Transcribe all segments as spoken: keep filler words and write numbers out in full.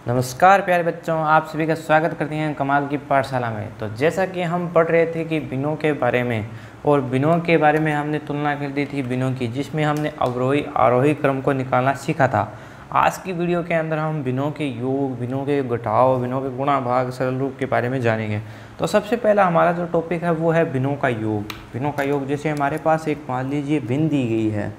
नमस्कार प्यारे बच्चों, आप सभी का स्वागत करते हैं कमाल की पाठशाला में। तो जैसा कि हम पढ़ रहे थे कि बिनों के बारे में, और बिनों के बारे में हमने तुलना कर दी थी बिनों की, जिसमें हमने अवरोही आरोही क्रम को निकालना सीखा था। आज की वीडियो के अंदर हम बिनों के योग, बिनों के घटाव, बिनों के गुणा भाग, सरल रूप के बारे में जानेंगे। तो सबसे पहला हमारा जो टॉपिक है वो है बिनों का योग। बिनों का योग, जैसे हमारे पास एक मान लीजिए बिन दी गई है,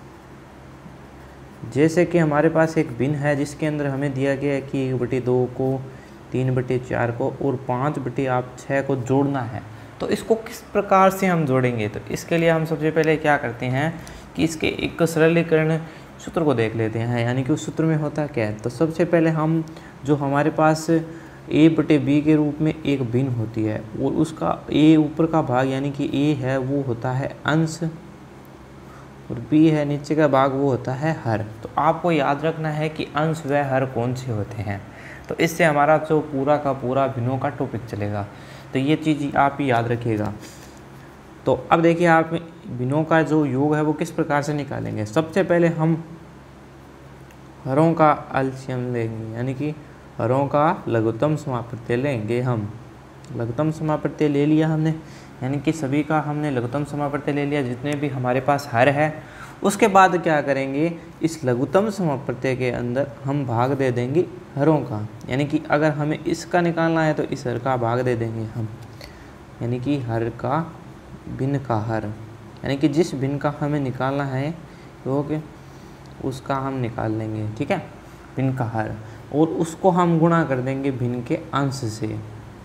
जैसे कि हमारे पास एक बिन है जिसके अंदर हमें दिया गया है कि एक बटे दो को, तीन बटे चार को और पाँच बटे आप छः को जोड़ना है। तो इसको किस प्रकार से हम जोड़ेंगे? तो इसके लिए हम सबसे पहले क्या करते हैं कि इसके एक सरलीकरण सूत्र को देख लेते हैं, यानी कि उस सूत्र में होता क्या है। तो सबसे पहले हम जो हमारे पास ए बटे बी के रूप में एक बिन होती है और उसका ए ऊपर का भाग यानी कि ए है वो होता है अंश, और बी है नीचे का भाग वो होता है हर। तो आपको याद रखना है कि अंश व हर कौन से होते हैं। तो इससे हमारा जो पूरा का पूरा बिनों का टॉपिक चलेगा। तो ये चीज़ आप ही याद रखिएगा। तो अब देखिए, आप बिनों का जो योग है वो किस प्रकार से निकालेंगे। सबसे पहले हम हरों का एलसीएम लेंगे, यानी कि हरों का लघुत्तम समापत्य लेंगे। हम लघुत्तम समापत्य ले लिया हमने, यानी कि सभी का हमने लघुत्तम समापत्य ले लिया जितने भी हमारे पास हर है। उसके बाद क्या करेंगे, इस लघुत्तम समापत्य के अंदर हम भाग दे देंगे हरों का, यानी कि अगर हमें इसका निकालना है तो इस हर का भाग दे देंगे हम, यानी कि हर का भिन्न का हर, यानी कि जिस भिन्न का हमें निकालना है योग उसका हम निकाल लेंगे, ठीक है, भिन्न का हर, और उसको हम गुणा कर देंगे भिन्न के अंश से।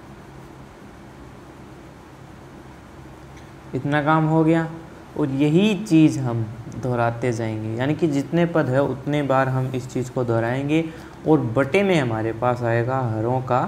इतना काम हो गया। और यही चीज़ हम दोहराते जाएंगे, यानी कि जितने पद है उतने बार हम इस चीज़ को दोहराएंगे और बटे में हमारे पास आएगा हरों का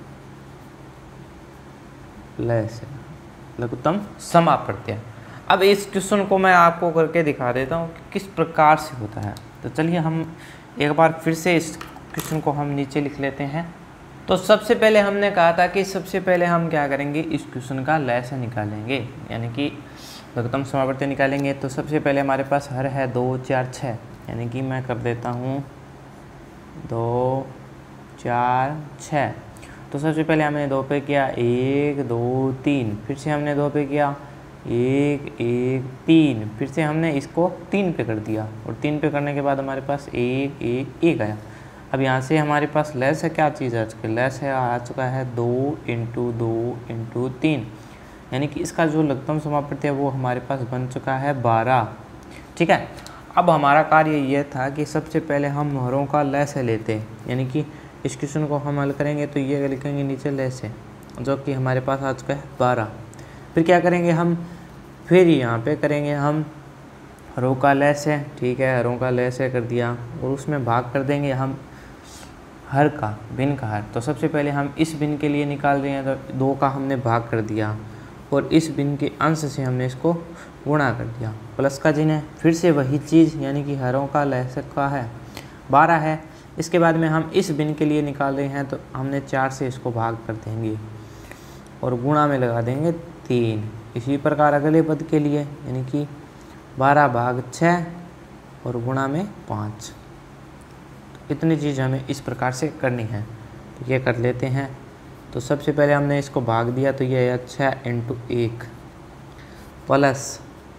लय से लघुत्तम समापत्य। अब इस क्वेश्चन को मैं आपको करके दिखा देता हूँ कि किस प्रकार से होता है। तो चलिए हम एक बार फिर से इस क्वेश्चन को हम नीचे लिख लेते हैं। तो सबसे पहले हमने कहा था कि सबसे पहले हम क्या करेंगे, इस क्वेश्चन का लय से निकालेंगे, यानी कि लघुत्तम समापत्य निकालेंगे। तो सबसे पहले हमारे पास हर है दो चार छः, यानी कि मैं कर देता हूँ दो चार छः। तो सबसे पहले हमने दो पे किया एक दो तीन, फिर से हमने दो पे किया एक एक तीन, फिर से हमने इसको तीन पे कर दिया, और तीन पे करने के बाद हमारे पास एक एक एक आया। अब यहाँ से हमारे पास लेस है, क्या चीज़ आ चुकी है, लेस है आ चुका है दो इंटू दो इंटू तीन, यानी कि इसका जो लघुत्तम समापत्य है वो हमारे पास बन चुका है बारह, ठीक है। अब हमारा कार्य ये था कि सबसे पहले हम हरों का लेस है लेते हैं, यानी कि इस क्वेश्चन को हम हल करेंगे तो ये लिखेंगे नीचे लेस है, जो कि हमारे पास आ चुका है बारह। फिर क्या करेंगे हम, फिर यहाँ पे करेंगे हम हरों का लेस है, ठीक है, हरों का लेस है कर दिया, और उसमें भाग कर देंगे हम हर का भिन्न का हर। तो सबसे पहले हम इस भिन्न के लिए निकाल रहे हैं, तो दो का हमने भाग कर दिया और इस भिन्न के अंश से हमने इसको गुणा कर दिया, प्लस का चिन्ह है, फिर से वही चीज़, यानी कि हरों का लहसक का है बारह है। इसके बाद में हम इस भिन्न के लिए निकाल रहे हैं, तो हमने चार से इसको भाग कर देंगे और गुणा में लगा देंगे तीन। इसी प्रकार अगले पद के लिए, यानी कि बारह भाग छः और गुणा में पाँच। इतनी चीज़ हमें इस प्रकार से करनी है, तो ये कर लेते हैं। तो सबसे पहले हमने इसको भाग दिया, तो ये है छः इंटू एक प्लस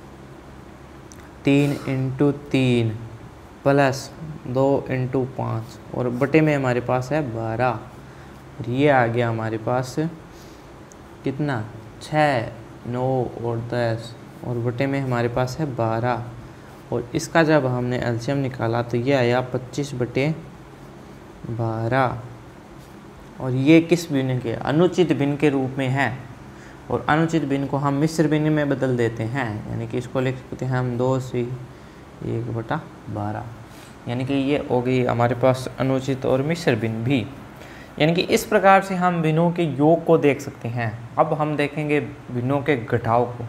तीन इंटू तीन प्लस दो इंटू पाँच, और बटे में हमारे पास है बारह, और ये आ गया हमारे पास कितना, छः नौ और दस, और बटे में हमारे पास है बारह। और इसका जब हमने एलसीएम निकाला तो ये आया पच्चीस बटे बारह, और ये किस भिन्न के, अनुचित भिन्न के रूप में है, और अनुचित भिन्न को हम मिश्र भिन्न में बदल देते हैं, यानी कि इसको लिख सकते हैं हम दो सी एक बटा बारह, यानी कि ये हो गई हमारे पास अनुचित और मिश्र भिन्न भी। यानी कि इस प्रकार से हम भिन्नों के योग को देख सकते हैं। अब हम देखेंगे भिन्नों के घटाव को।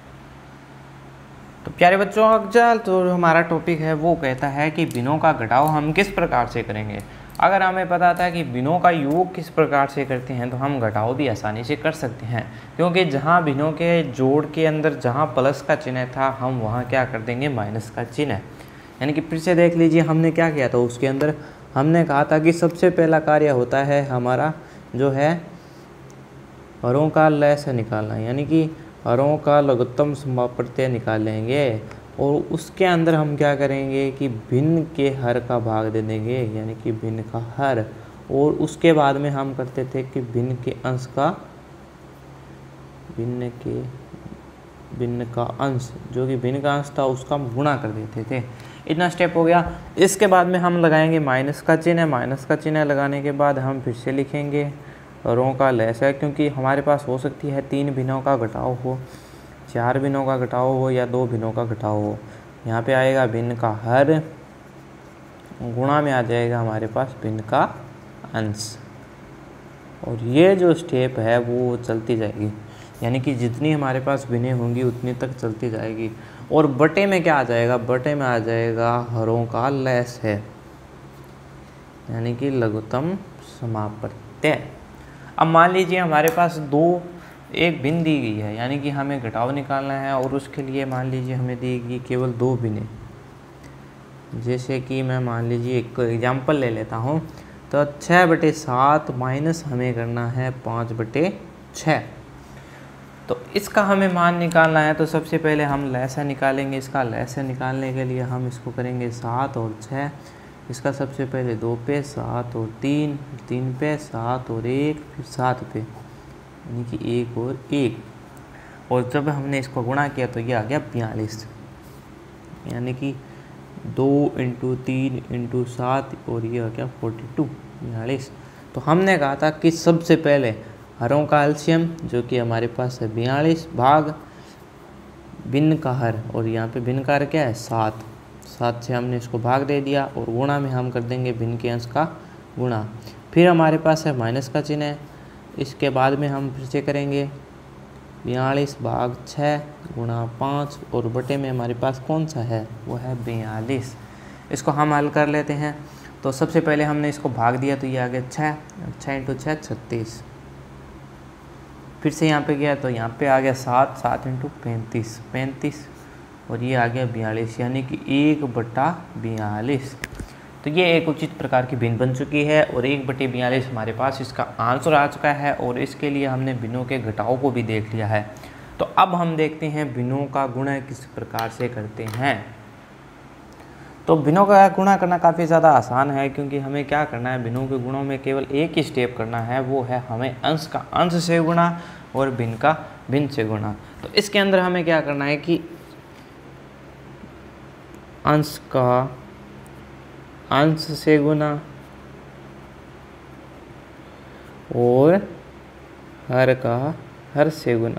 तो प्यारे बच्चों, अगला तो हमारा टॉपिक है वो कहता है कि भिन्नों का घटाव हम किस प्रकार से करेंगे। अगर हमें पता था कि भिन्नों का योग किस प्रकार से करते हैं तो हम घटाव भी आसानी से कर सकते हैं, क्योंकि जहाँ भिन्नों के जोड़ के अंदर जहाँ प्लस का चिन्ह था हम वहाँ क्या कर देंगे, माइनस का चिन्ह। यानी कि फिर से देख लीजिए हमने क्या किया था, उसके अंदर हमने कहा था कि सबसे पहला कार्य होता है हमारा जो है हरों का लय से निकालना, यानी कि हरों का लघुत्तम संभाव प्रत्यय निकालेंगे और उसके अंदर हम क्या करेंगे कि भिन्न के हर का भाग दे देंगे, यानी कि भिन्न का हर, और उसके बाद में हम करते थे कि भिन्न के अंश का भिन्न के भिन्न का अंश जो कि भिन्न का अंश था उसका हम गुणा कर देते थे। इतना स्टेप हो गया। इसके बाद में हम लगाएंगे माइनस का चिन्ह। माइनस का चिन्ह लगाने के बाद हम फिर से लिखेंगे हरों का लय से, क्योंकि हमारे पास हो सकती है तीन भिन्नों का घटाव हो, चार भिन्नों का घटाव हो या दो भिन्नों का घटाव हो। यहाँ पे आएगा भिन्न का हर, गुणा में आ जाएगा हमारे पास भिन्न का अंश, और ये जो स्टेप है वो चलती जाएगी, यानी कि जितनी हमारे पास भिन्नें होंगी उतनी तक चलती जाएगी। और बटे में क्या आ जाएगा, बटे में आ जाएगा हरों का लय है, यानी कि लघुत्तम समाप्रत्यय। अब मान लीजिए हमारे पास दो एक भिन्न दी गई है, यानी कि हमें घटाव निकालना है और उसके लिए मान लीजिए हमें दी गई केवल दो भिन्नें। जैसे कि मैं मान लीजिए एक एग्जाम्पल ले लेता हूँ, तो छः बटे सात माइनस हमें करना है पाँच बटे छः। तो इसका हमें मान निकालना है, तो सबसे पहले हम लय से निकालेंगे। इसका लय से निकालने के लिए हम इसको करेंगे सात और छः। इसका सबसे पहले दो पे, सात और तीन, तीन पे, सात और एक, फिर सात पे, यानी कि एक और एक। और जब हमने इसको गुणा किया तो ये आ गया बयालीस, यानी कि दो इंटू तीन इंटू सात और ये आ गया फोर्टी टू, बयालीस। तो हमने कहा था कि सबसे पहले हरों का एलसीएम जो कि हमारे पास है बयालीस भाग भिन्न का हर, और यहाँ पे भिन्न का हर क्या है सात। सात से हमने इसको भाग दे दिया और गुणा में हम कर देंगे भिन्न के अंश का गुणा। फिर हमारे पास है माइनस का चिन्ह है, इसके बाद में हम फिर से करेंगे बयालीस भाग छः गुणा पाँच, और बटे में हमारे पास कौन सा है वो है बयालीस। इसको हम हल कर लेते हैं। तो सबसे पहले हमने इसको भाग दिया तो ये आ गया छः, छः इंटू छः छत्तीस। फिर से यहाँ पे गया तो यहाँ पे आ गया सात, सात इंटू पैंतीस, पैंतीस, और ये आ गया बयालीस, यानी कि एक बटा बयालीस। तो ये एक उचित प्रकार की भिन्न बन चुकी है और एक बटे बयालीस हमारे पास इसका आंसर आ चुका है, और इसके लिए हमने भिन्नों के घटाव को भी देख लिया है। तो अब हम देखते हैं भिन्नों का गुणा किस प्रकार से करते हैं। तो भिन्नों का गुणा करना काफ़ी ज़्यादा आसान है, क्योंकि हमें क्या करना है, भिन्नों के गुणों में केवल एक ही स्टेप करना है, वो है हमें अंश का अंश से गुणा और भिन्न का भिन्न से गुणा। तो इसके अंदर हमें क्या करना है कि अंश का अंश से गुणा और हर का हर से गुणा।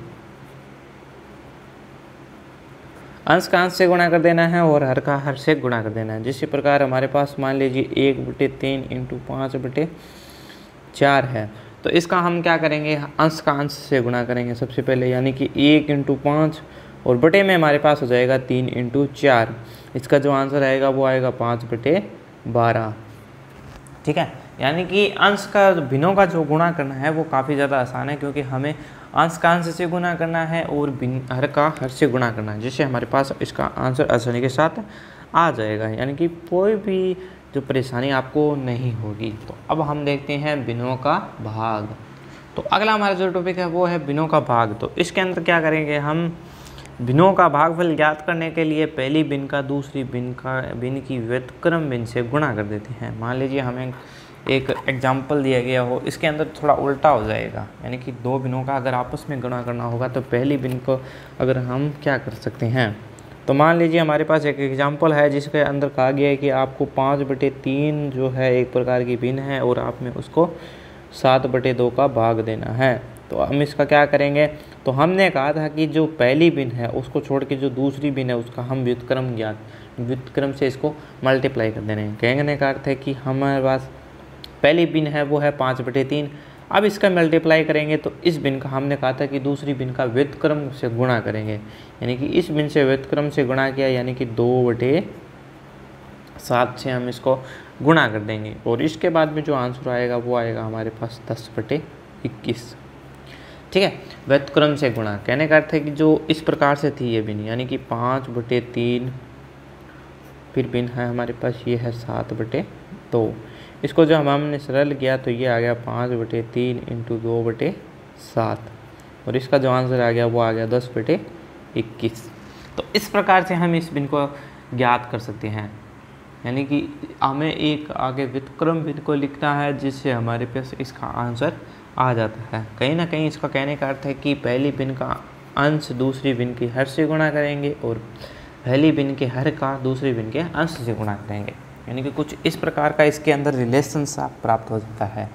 अंश का अंश से गुणा कर देना है और हर का हर से गुणा कर देना है। जिस प्रकार हमारे पास मान लीजिए एक बटे तीन इंटू पाँच बटे चार है, तो इसका हम क्या करेंगे, अंश का अंश से गुणा करेंगे सबसे पहले, यानी कि एक इंटू पाँच, और बटे में हमारे पास हो जाएगा तीन इंटू चार। इसका जो आंसर आएगा वो आएगा पाँच बटे बारह। ठीक है, यानी कि अंश का भिन्नों का जो गुणा करना है वो काफ़ी ज़्यादा आसान है, क्योंकि हमें अंश का अंश से गुणा करना है और भिन्न हर का हर से गुणा करना है, जिससे हमारे पास इसका आंसर आसानी के साथ आ जाएगा, यानी कि कोई भी जो परेशानी आपको नहीं होगी। तो अब हम देखते हैं भिन्नों का भाग। तो अगला हमारा जो टॉपिक है वो है भिन्नों का भाग। तो इसके अंदर क्या करेंगे, हम भिन्नों का भागफल ज्ञात करने के लिए पहली भिन्न का दूसरी भिन्न का भिन्न की व्युत्क्रम भिन्न से गुणा कर देते हैं। मान लीजिए हमें एक एग्जाम्पल दिया गया हो, इसके अंदर थोड़ा उल्टा हो जाएगा, यानी कि दो भिन्नों का अगर आपस में गुणा करना होगा तो पहली भिन्न को अगर हम क्या कर सकते हैं, तो मान लीजिए हमारे पास एक एग्जाम्पल है जिसके अंदर कहा गया है कि आपको पाँच बटे तीन जो है एक प्रकार की भिन्न है और आपने उसको सात बटे दो का भाग देना है। तो हम इसका क्या करेंगे, तो हमने कहा था कि जो पहली भिन्न है उसको छोड़ के जो दूसरी भिन्न है उसका हम व्युत्क्रम ज्ञात व्युत्क्रम से इसको मल्टीप्लाई कर देने हैं। कहने का अर्थ है कि हमारे पास पहली भिन्न है वो है पाँच बटे तीन, अब इसका मल्टीप्लाई करेंगे तो इस भिन्न का हमने कहा था कि दूसरी भिन्न का व्युत्क्रम से गुणा करेंगे, यानी कि इस भिन्न से व्युत्क्रम से गुणा किया, यानी कि दो बटे सात से हम इसको गुणा कर देंगे, और इसके बाद में जो आंसर आएगा वो आएगा हमारे पास दस बटे इक्कीस। ठीक है, व्युत्क्रम से गुणा, कहने का अर्थ है कि जो इस प्रकार से थी ये भिन्न, यानी कि पाँच बटे तीन, फिर भिन्न है हमारे पास ये है सात बटे दो, इसको जो हम हमने सरल किया तो ये आ गया पाँच बटे तीन इंटू दो बटे सात, और इसका जो आंसर आ गया वो आ गया दस बटे इक्कीस। तो इस प्रकार से हम इस भिन्न को ज्ञात कर सकते हैं, यानी कि हमें एक आगे व्युत्क्रम भिन्न को लिखना है जिससे हमारे पास इसका आंसर आ जाता है। कहीं ना कहीं इसका कहने का अर्थ है कि पहली भिन्न का अंश दूसरी भिन्न के हर से गुणा करेंगे और पहली भिन्न के हर का दूसरी भिन्न के अंश से गुणा करेंगे, यानी कि कुछ इस प्रकार का इसके अंदर रिलेशन प्राप्त हो जाता है।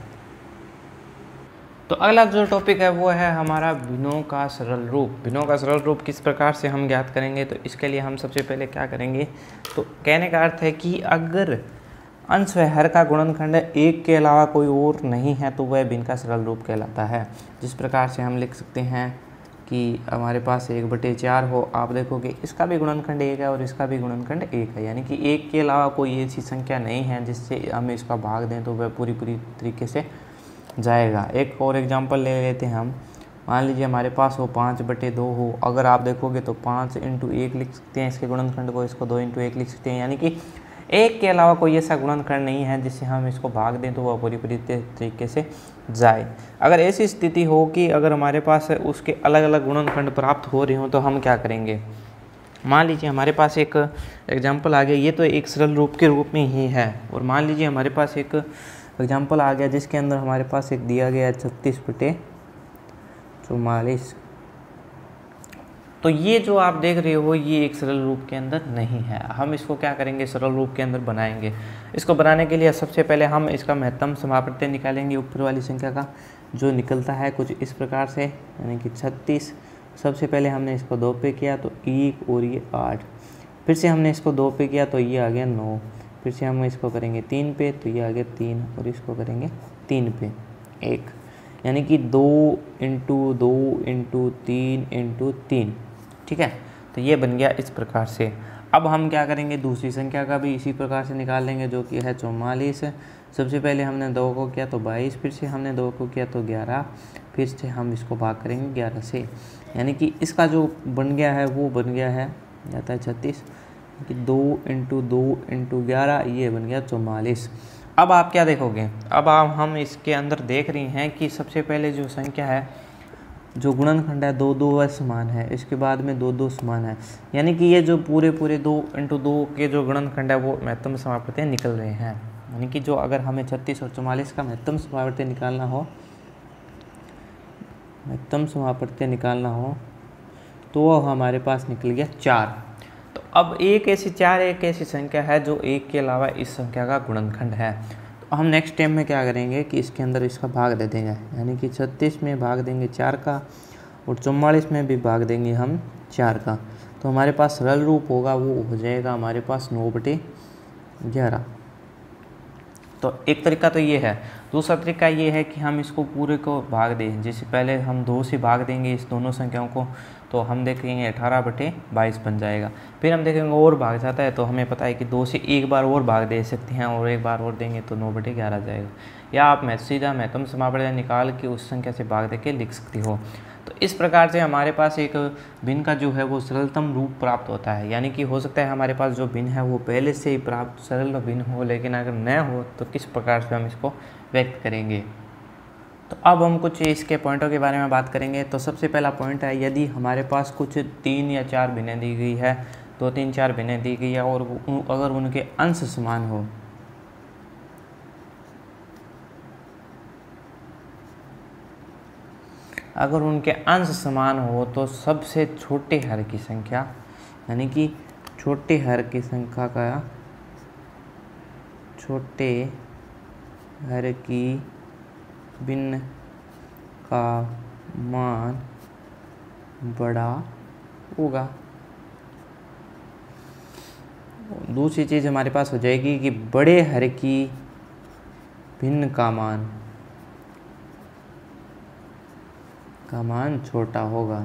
तो अगला जो टॉपिक है वो है हमारा भिन्नों का सरल रूप। भिन्नों का सरल रूप किस प्रकार से हम ज्ञात करेंगे, तो इसके लिए हम सबसे पहले क्या करेंगे, तो कहने का अर्थ है कि अगर अंश व हर का गुणनखंड एक के अलावा कोई और नहीं है तो वह भिन्न का सरल रूप कहलाता है। जिस प्रकार से हम लिख सकते हैं कि हमारे पास एक बटे चार हो, आप देखोगे इसका भी गुणनखंड एक है और इसका भी गुणनखंड एक है, यानी कि एक के अलावा कोई ऐसी संख्या नहीं है जिससे हम इसका भाग दें तो वह पूरी पूरी तरीके से जाएगा। एक और एग्जांपल ले लेते हैं हम, मान लीजिए हमारे पास हो पाँच बटे दो हो, अगर आप देखोगे तो पाँच इंटू एक लिख सकते हैं इसके गुणनखंड को, इसको दो इंटू एक लिख सकते हैं, यानी कि एक के अलावा कोई ऐसा गुणनखंड नहीं है जिससे हम इसको भाग दें तो वह पूरी पूरी तरीके से जाए। अगर ऐसी स्थिति हो कि अगर हमारे पास उसके अलग अलग गुणनखंड प्राप्त हो रहे हों तो हम क्या करेंगे, मान लीजिए हमारे पास एक एग्जाम्पल आ गया, ये तो एक सरल रूप के रूप में ही है, और मान लीजिए हमारे पास एक एग्जाम्पल आ गया जिसके अंदर हमारे पास एक दिया गया है छत्तीस बटे चौवालीस। तो ये जो आप देख रहे हो ये एक सरल रूप के अंदर नहीं है, हम इसको क्या करेंगे, सरल रूप के अंदर बनाएंगे। इसको बनाने के लिए सबसे पहले हम इसका महत्तम समापत्ति निकालेंगे ऊपर वाली संख्या का, जो निकलता है कुछ इस प्रकार से, यानी कि छत्तीस। सबसे पहले हमने इसको दो पे किया तो एक और ये आठ, फिर से हमने इसको दो पे किया तो ये आ गया नौ, फिर से हम इसको करेंगे तीन पे तो ये आ गया तीन, और इसको करेंगे तीन पे एक, यानी कि दो इंटू दो इंटू तीन इंटू तीन, ठीक है। तो ये बन गया इस प्रकार से। अब हम क्या करेंगे, दूसरी संख्या का भी इसी प्रकार से निकाल लेंगे जो कि है चौवालीस। सबसे पहले हमने दो को किया तो बाईस, फिर से हमने दो को किया तो ग्यारह, फिर से हम इसको भाग करेंगे ग्यारह से, यानी कि इसका जो बन गया है वो बन गया है जाता है छत्तीस, कि दो इंटू दो इंटू ग्यारह, ये बन गया चौवालीस। अब आप क्या देखोगे, अब आप हम इसके अंदर देख रही हैं कि सबसे पहले जो संख्या है, जो गुणनखंड है दो दो वह समान है, इसके बाद में दो दो समान है, यानी कि ये जो पूरे पूरे दो इंटू दो के जो गुणनखंड है वो महत्तम समापत्ति निकल रहे हैं। यानी कि जो अगर हमें छत्तीस और चौवालीस का महत्तम समापत्ति निकालना हो महत्तम समापत्ति निकालना हो तो वो हमारे पास निकल गया चार। तो अब एक ऐसी चार एक ऐसी संख्या है जो एक के अलावा इस संख्या का गुणनखंड है। तो हम नेक्स्ट टाइम में क्या करेंगे कि इसके अंदर इसका भाग दे देंगे, यानी कि छत्तीस में भाग देंगे चार का और चौवालीस में भी भाग देंगे हम चार का, तो हमारे पास सरल रूप होगा वो हो जाएगा हमारे पास नौ बटे ग्यारह। तो एक तरीका तो ये है। दूसरा तरीका ये है कि हम इसको पूरे को भाग दें, जैसे पहले हम दो से भाग देंगे इस दोनों संख्याओं को, तो हम देखेंगे अठारह बटे बाईस बन जाएगा। फिर हम देखेंगे और भाग जाता है तो हमें पता है कि दो से एक बार और भाग दे सकते हैं, और एक बार और देंगे तो नौ बटे ग्यारह जाएगा। या आप मैं सीधा महत्तम समापत्ति निकाल के उस संख्या से भाग दे के लिख सकती हो। तो इस प्रकार से हमारे पास एक भिन्न का जो है वो सरलतम रूप प्राप्त होता है, यानी कि हो सकता है हमारे पास जो भिन्न है वो पहले से ही प्राप्त सरल भिन्न हो, लेकिन अगर न हो तो किस प्रकार से हम इसको व्यक्त करेंगे। तो अब हम कुछ इसके पॉइंटों के बारे में बात करेंगे। तो सबसे पहला पॉइंट है, यदि हमारे पास कुछ तीन या चार भिन्नें दी गई है, दो तीन चार भिन्नें दी गई है और अगर उनके अंश समान हो, अगर उनके अंश समान हो तो सबसे छोटे हर की संख्या, यानी कि छोटे हर की संख्या का छोटे हर की भिन्न का मान बड़ा होगा। दूसरी चीज़ हमारे पास हो जाएगी कि बड़े हर की भिन्न का मान का मान छोटा होगा।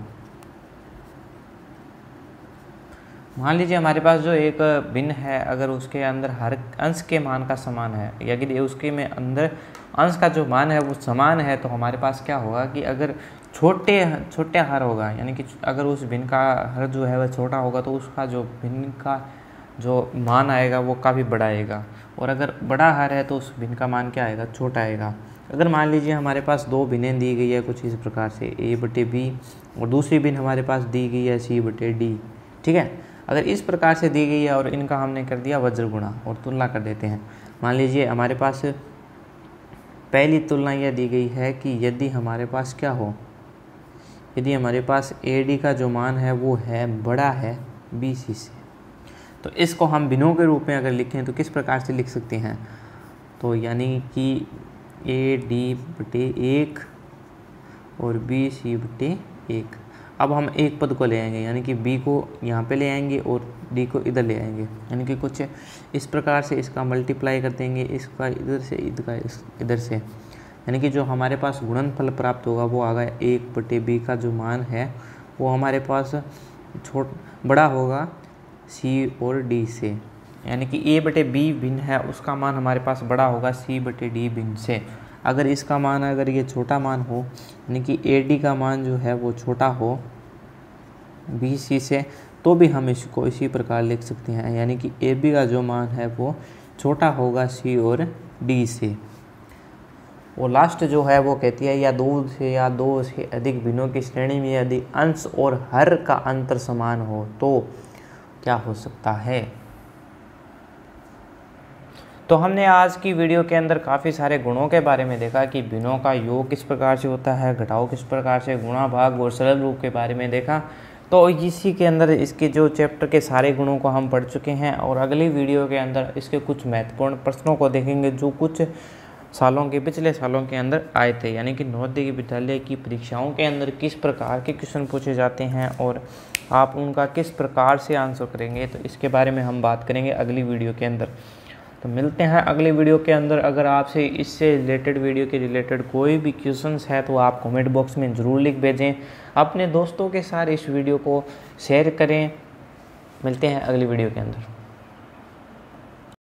मान लीजिए हमारे पास जो एक भिन्न है, अगर उसके अंदर हर अंश के मान का समान है, यदि उसके में अंदर अंश का जो मान है वो समान है, तो हमारे पास क्या होगा कि अगर छोटे छोटे हर होगा, यानी कि अगर उस भिन्न का हर जो है वह छोटा होगा तो उसका जो भिन्न का जो मान आएगा वो काफ़ी बड़ा आएगा, और अगर बड़ा हर है तो उस भिन्न का मान क्या आएगा, छोटा आएगा। अगर मान लीजिए हमारे पास दो भिन्नें दी गई है कुछ इस प्रकार से, ए बटे बी, और दूसरी भिन्न हमारे पास दी गई है सी बटे डी, ठीक है। अगर इस प्रकार से दी गई है और इनका हमने कर दिया वज्र गुणा और तुलना कर देते हैं। मान लीजिए हमारे पास पहली तुलना यह दी गई है कि यदि हमारे पास क्या हो, यदि हमारे पास ए डी का जो मान है वो है बड़ा है बी सी से, तो इसको हम भिन्नों के रूप में अगर लिखें तो किस प्रकार से लिख सकते हैं, तो यानी कि ए डी बटे एक और बी सी बटे एक। अब हम एक पद को ले आएंगे, यानी कि बी को यहाँ पे ले आएंगे और डी को इधर ले आएंगे, यानी कि कुछ इस प्रकार से इसका मल्टीप्लाई कर देंगे, इसका इधर से इधर इधर से, यानी कि जो हमारे पास गुणनफल प्राप्त होगा वो आ गया एक बटे बी का जो मान है वो हमारे पास छोट बड़ा होगा सी और डी से, यानी कि ए बटे बी भिन्न है उसका मान हमारे पास बड़ा होगा सी बटे डी भिन्न से। अगर इसका मान अगर ये छोटा मान हो, यानी कि ए डी का मान जो है वो छोटा हो बी सी से, तो भी हम इसको इसी प्रकार लिख सकते हैं, यानी कि ए बी का जो मान है वो छोटा होगा सी और डी से। और लास्ट जो है वो कहती है या दो से या दो से अधिक भिन्नों की श्रेणी में यदि अंश और हर का अंतर समान हो तो क्या हो सकता है। तो हमने आज की वीडियो के अंदर काफ़ी सारे गुणों के बारे में देखा कि भिन्नों का योग किस प्रकार से होता है, घटाव किस प्रकार से, गुणा भाग और सरल रूप के बारे में देखा। तो इसी के अंदर इसके जो चैप्टर के सारे गुणों को हम पढ़ चुके हैं, और अगली वीडियो के अंदर इसके कुछ महत्वपूर्ण प्रश्नों को देखेंगे जो कुछ सालों के पिछले सालों के अंदर आए थे, यानी कि नवोदय विद्यालय की परीक्षाओं के अंदर किस प्रकार के क्वेश्चन पूछे जाते हैं और आप उनका किस प्रकार से आंसर करेंगे, तो इसके बारे में हम बात करेंगे अगली वीडियो के अंदर। तो मिलते हैं अगली वीडियो के अंदर। अगर आपसे इससे रिलेटेड वीडियो के रिलेटेड कोई भी क्वेश्चंस है तो आप कमेंट बॉक्स में ज़रूर लिख भेजें, अपने दोस्तों के साथ इस वीडियो को शेयर करें। मिलते हैं अगली वीडियो के अंदर।